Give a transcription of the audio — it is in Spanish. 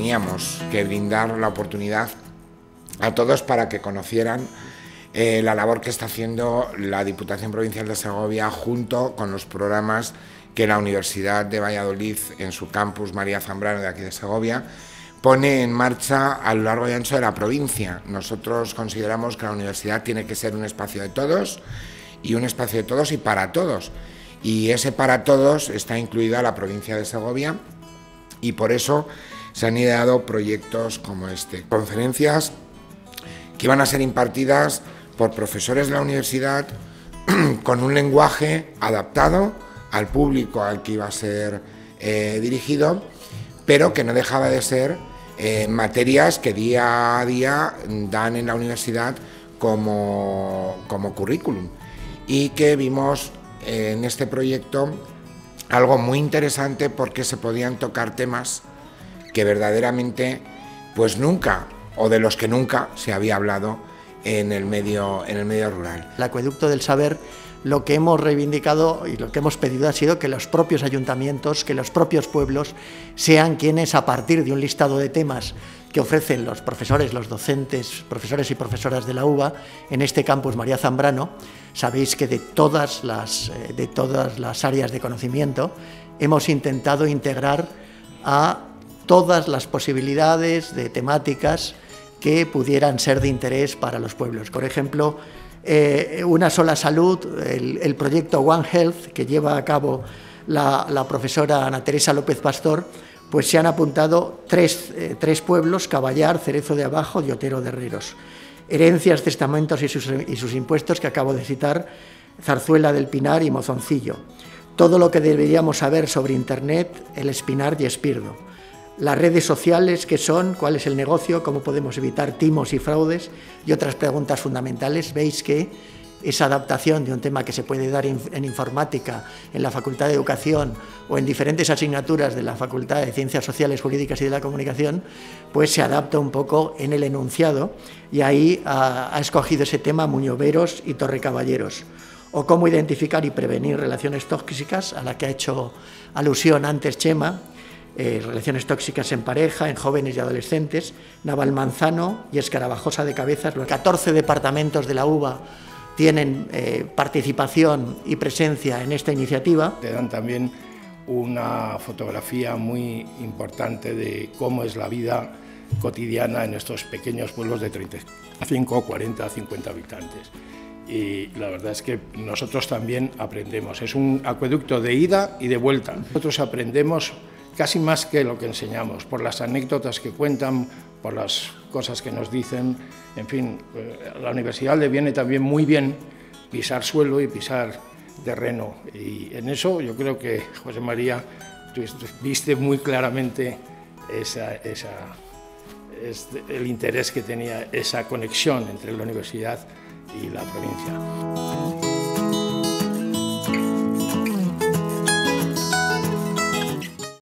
teníamos que brindar la oportunidad a todos para que conocieran la labor que está haciendo la Diputación Provincial de Segovia junto con los programas que la Universidad de Valladolid, en su campus María Zambrano de aquí de Segovia, pone en marcha a lo largo y ancho de la provincia. Nosotros consideramos que la universidad tiene que ser un espacio de todos y un espacio de todos y para todos. Y ese para todos está incluida la provincia de Segovia y por eso se han ideado proyectos como este. Conferencias que iban a ser impartidas por profesores de la universidad con un lenguaje adaptado al público al que iba a ser dirigido, pero que no dejaba de ser materias que día a día dan en la universidad como currículum, y que vimos en este proyecto algo muy interesante porque se podían tocar temas que verdaderamente pues nunca, o de los que nunca se había hablado en el medio rural. El acueducto del saber, lo que hemos reivindicado y lo que hemos pedido ha sido que los propios ayuntamientos, que los propios pueblos sean quienes, a partir de un listado de temas que ofrecen los profesores, los docentes, profesores y profesoras de la UVA, en este campus María Zambrano, sabéis que de todas las áreas de conocimiento hemos intentado integrar a todas las posibilidades de temáticas que pudieran ser de interés para los pueblos. Por ejemplo, una sola salud, el proyecto One Health que lleva a cabo la profesora Ana Teresa López Pastor, pues se han apuntado tres pueblos: Caballar, Cerezo de Abajo y Otero de Herreros. Herencias, testamentos y sus impuestos, que acabo de citar, Zarzuela del Pinar y Mozoncillo. Todo lo que deberíamos saber sobre Internet, El Espinar y Espirdo. Las redes sociales, ¿qué son? ¿Cuál es el negocio? ¿Cómo podemos evitar timos y fraudes? Y otras preguntas fundamentales. Veis que esa adaptación de un tema que se puede dar en informática, en la Facultad de Educación o en diferentes asignaturas de la Facultad de Ciencias Sociales, Jurídicas y de la Comunicación, pues se adapta un poco en el enunciado, y ahí ha escogido ese tema Muñoveros y Torrecaballeros. O cómo identificar y prevenir relaciones tóxicas, a la que ha hecho alusión antes Chema, relaciones tóxicas en pareja, en jóvenes y adolescentes, Navalmanzano y Escarabajosa de Cabezas. Los 14 departamentos de la UVA tienen participación y presencia en esta iniciativa. Te dan también una fotografía muy importante de cómo es la vida cotidiana en estos pequeños pueblos de 35, 40, 50 habitantes. Y la verdad es que nosotros también aprendemos. Es un acueducto de ida y de vuelta. Nosotros aprendemos casi más que lo que enseñamos, por las anécdotas que cuentan, por las cosas que nos dicen. En fin, a la universidad le viene también muy bien pisar suelo y pisar terreno, y en eso yo creo que, José María, tú viste muy claramente el interés que tenía esa conexión entre la universidad y la provincia.